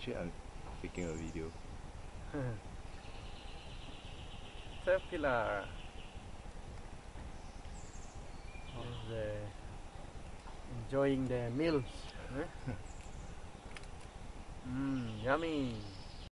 Actually, I'm taking a video. Caterpillar is enjoying their meals. Yummy.